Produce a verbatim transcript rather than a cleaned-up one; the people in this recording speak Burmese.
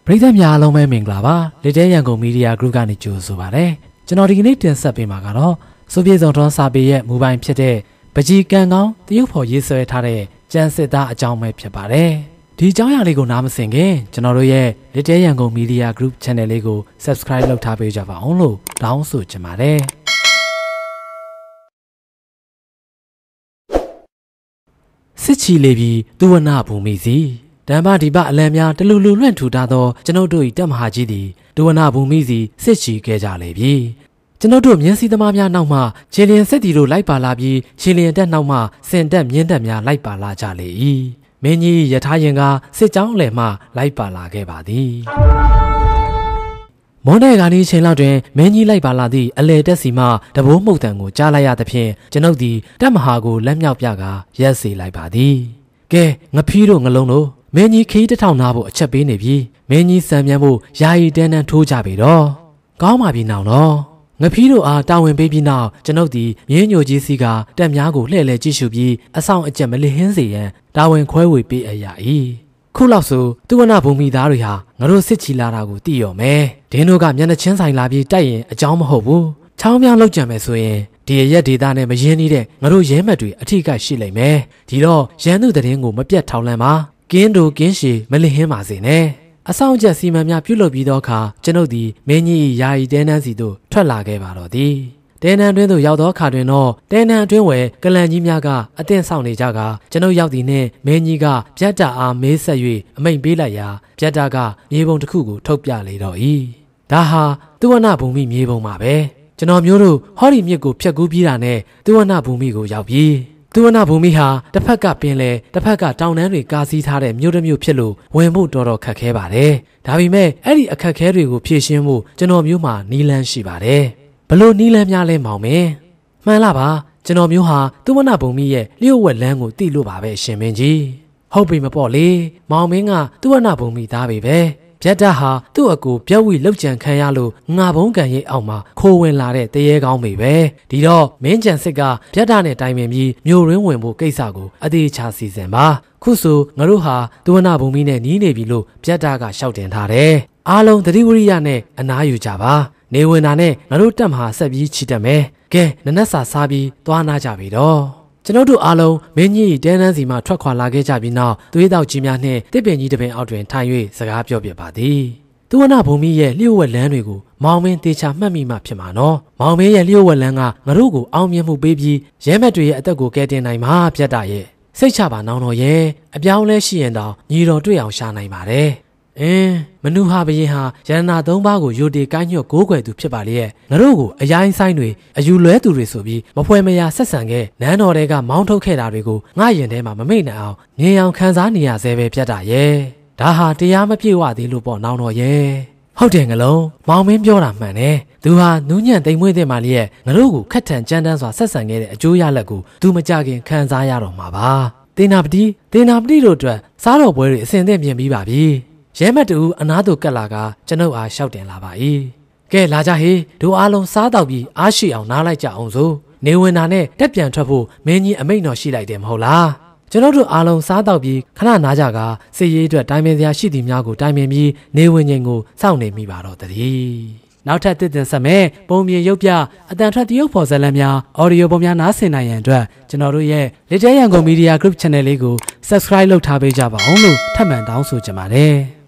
ပရိသတ်များအားလုံးပဲမင်္ဂလာပါလက်တဲရန်ကုန်မီဒီယာ group ကနေကြိုဆိုပါရစေကျွန်တော်ဒီကနေ့တင်ဆက်ပေးမှာကတော့စိုးပြေဆောင်ထွန်းစာပေရဲ့မူပိုင်းဖြစ်တဲ့ပကြီးကံကောင်းတရုတ်ဖော်ရေးဆွဲထားတဲ့ကျန်းစစ်သားအကြောင်းပဲဖြစ်ပါတယ်ဒီအကြောင်းအရာလေးကိုနားမစင်ခင်ကျွန်တော်တို့ရဲ့လက်တဲရန်ကုန်မီဒီယာ group channel လေးကို subscribe လုပ်ထားပေးကြပါအောင်လို့တောင်းဆိုချင်ပါတယ်စစ်ချီလေးပြီးသူဝနာဘူမိစီတံပါဒီပအလံများတလူလူလွန့်ထူထားသောကျွန်ုပ်တို့၏တပ်မဟာကြီးသည်ဒဝနာဘူမိစီစစ်ချီခဲ့ကြလေပြီကျွန်ုပ်တို့မြင်းစီသမားများနောက်မှခြေလျင်စစ်တီတို့လိုက်ပါလာပြီးခြေလျင်တက်နောက်မှစင်တက်မြင်းတက်များလိုက်ပါလာကြလေ၏မင်းကြီးယထာရင်ကစစ်ကြောင်းအလယ်မှလိုက်ပါလာခဲ့ပါသည်မွန်တဲ့ကနေချိန်လောက်တွင်မင်းကြီးလိုက်ပါလာသည့်အလေတက်စီမှတဘိုးမှုတ်တံကိုကြားလိုက်ရသဖြင့်ကျွန်ုပ်သည်တပ်မဟာကိုလက်မြောက်ပြကာရက်စေလိုက်ပါသည်ကဲငဖီးတို့ငလုံးတို့မင်းကြီးခီးတစ်ထောင်နာဖို့အချက်ပေးနေပြီမင်းကြီးစံမြန်ဖို့ယာယီတန်းတန်းထိုးကြပြီတော့ကောင်းပါပြီနောင်တော့ငဖီးတို့အားတာဝန်ပေးပြီးနောက်ကျွန်ုပ်သည်မြင်းညိုကြီးစီကတက်များကိုလှည့်လည်ကြည့်ရှုပြီးအဆောင်အကျက်မလစ်ဟင်းစေရန်တာဝန်ခွဲဝေပေးအပ်ရ၏ခုလောက်ဆိုသူဝနာဘုံမိသားတွေဟာငါတို့စစ်ချီလာတာကိုသိရော်မယ်ဒင်းတို့ကမျက်နှာချင်းဆိုင်လာပြီးတိုက်ရင်အကြောင်းမဟုတ်ဘူးချောင်းမြောင်းလောက်ကြံမယ်ဆိုရင်ဒီရက်ဒေတာနဲ့မရင်းနှီးတဲ့ငါတို့ရဲမက်တွေအထိကရှိလိမ့်မယ်ဒီတော့ရန်သူတရင်ကိုမပြတ်ထောင်လန့်ပါကင်းတို့ကင်းရှည်မလစ်ဟင်းပါစေနဲ့အဆောင်ချက်စီမံများပြုလုပ်ပြီးသောအခါကျွန်ုပ်သည်မင်းကြီးယာယီတဲနန်းစီသို့ထွက်လာခဲ့ပါတော့သည်တဲနန်းတွင်သို့ရောက်သောအခါတွင်တော့တဲနန်းအတွင်းဝယ်ကလန်ကြီးများကအသင့်ဆောင်နေကြကကျွန်ုပ်ရောက်သည်နှင့်မင်းကြီးကပြတ်တာအားမေးဆက်၍အမိန့်ပေးလိုက်ရာပြတ်တာကမြေပုံတစ်ခုကိုထုတ်ပြလေတော့၏ဒါဟာသူဝနာဘူမိမြေပုံပါပဲကျွန်တော်မျိုးတို့ဟောဒီမြစ်ကိုဖျက်ကူးပြီးတာနဲ့သူဝနာဘူမိကိုရောက်ပြီးသူဝနာဘူမိဟာတစ်ဖက်ကပင်လေတစ်ဖက်ကတောင်တန်းတွေကားစီးထားတဲ့မြို့တစ်မြို့ဖြစ်လို့ဝင်ဖို့တော်တော်ခက်ခဲပါတယ်။ဒါပေမဲ့အဲ့ဒီအခက်ခဲတွေကိုဖြေရှင်းဖို့ကျွန်တော်မျိုးမှာနီးလန်းရှိပါတယ်။ဘလို့နီးလန်းများလဲမောင်မင်း။မှန်လားပါကျွန်တော်မျိုးဟာသူဝနာဘူမိရဲ့လျှို့ဝှက်လန်းကိုတိလို့ပါပဲရှင်မင်းကြီး။ဟုတ်ပြီမပေါ့လေ။မောင်မင်းကသူဝနာဘူမိသားပဲပဲ။ပြတ်တာဟာသူ့အကူပြက်ဝီလောက်ကြံခံရလို့ငါဘုံကန်ရိပ်အောင်မှာခိုးဝင်လာတဲ့တရေကောင်းမိပဲဒီတော့မင်းကြံစစ်ကပြတ်တာနဲ့တိုင်ပင်ပြီးမြို့ရင်းဝင်ဖို့ကိစ္စကိုအသေးချာစီစဉ်ပါခုဆိုငါတို့ဟာသူဝနာဘုံမီနဲ့နီးနေပြီလို့ပြတ်တာကရှောက်တင်ထားတယ်အားလုံးသတိဝရိယနဲ့အနားယူကြပါနေဝင်တာနဲ့ငါတို့တက်မဟာဆက်ပြီးချီတက်မယ်ကဲနနက်စာစားပြီးသွားနာကြပြီတော့ကျွန်တော်တို့အားလုံးမင်းကြီးတဲနန်းစီမှထွက်ခွာလာခဲ့ကြပြီးနောက်သွေးတောက်ကြီးများနှင့်တစ်ပင်ကြီးတစ်ပင်အောက်တွင်ထိုင်၍စကားပြောပြပါသည်သူဝနာဘုံမီရဲ့လျှို့ဝှက်လန်းတွေကိုမောင်မင်းတေချာမှတ်မိမှဖြစ်မှာနော်မောင်မင်းရဲ့လျှို့ဝှက်လန်းကငါတို့ကိုအောင်မြင်မှုပေးပြီးရဲမက်တွေရဲ့အသက်ကိုကယ်တင်နိုင်မှာပြတ်တာရဲ့စိတ်ချပါနောင်တော်ရဲ့အပြောင်းလဲရှိရင်တောင်ညီတော်တွေ့အောင်ရှာနိုင်ပါတယ်အင်းမနုဟာဘရင်ဟာရန်နာသုံးပါးကိုယိုတေကိုင်းညွတ်ကိုးကွယ်သူဖြစ်ပါလေရဲ့ငါတို့ကိုအရိုင်းဆိုင်တွေအယူလွဲသူတွေဆိုပြီးမဖွဲမရဆက်ဆံခဲ့နန်းတော်တွေကမောင်းထုတ်ခဲ့တာတွေကိုငါရင်ထဲမှာမမိတ်နိုင်အောင်မြင်အောင်ခံစားနေရဆဲပဲပြတ်တာရဲ့ဒါဟာတရားမပြေဝသေးလို့ပေါ့နောင်တော်ရဲ့ဟုတ်တယ်ငလုံးမောင်မင်းပြောတာမှန်တယ်သူဟာနူးညံ့သိမ်မွေ့တဲ့မာလီရဲ့ငါတို့ကိုခက်ထန်ကြမ်းတမ်းစွာဆက်ဆံခဲ့တဲ့အကျိုးရလဒ်ကိုသူမကြခင်ခံစားရတော့မှာပါတေနာပတိတေနာပတိတို့အတွက်စားတော်ပွဲတွေအစဉ်အသင့်ပြင်ပြီးပါပြီရဲမက်တူအနားသို့ကပ်လာကကျွန်ုပ်အားရှောက်တင်လာပါ၏ကဲလာကြဟေးတို့အားလုံးစားတော့ပြီးအားရှိအောင်နားလိုက်ကြအောင်စို့နေဝင်တာနဲ့တက်ပြန်ထွက်ဖို့မင်းကြီးအမိန့်တော်ရှိလိုက်တယ်မဟုတ်လားကျွန်တော်တို့အားလုံးစားတော့ပြီးခဏနားကြကစစ်ရေးအတွက်တိုင်ပင်စရာရှိသည်များကိုတိုင်ပင်ပြီးနေဝင်ခြင်းကိုစောင့်နေမိပါတော့တည်းနောက်ထပ်တစ်တင်ဆက်မဲ့ပုံမြင်ရုပ်ပြအတန်ထွက်တရုပ်ဖော်ဇာတ်လမ်းများအော်ဒီယိုပုံများနားဆင်နိုင်ရန်အတွက်ကျွန်တော်တို့ရဲ့လက်တဲရန်ကုန်မီဒီယာ group channel လေးကို subscribe လုပ်ထားပေးကြပါအောင်လို့ထပ်မံတောင်းဆိုချင်ပါတယ်